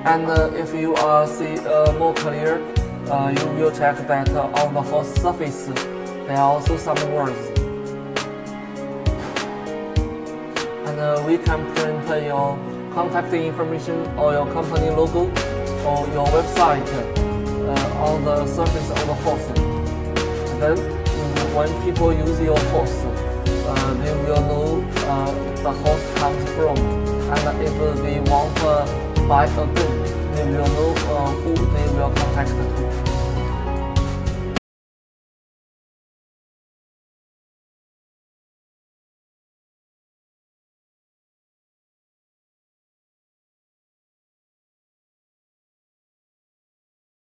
And if you see more clear, you will check that on the host surface there are also some words. And we can print your contact information or your company logo or your website on the surface of the host. Then when people use your host, they will know the host comes from, and if they want to buy a good, they will know who they will contact to.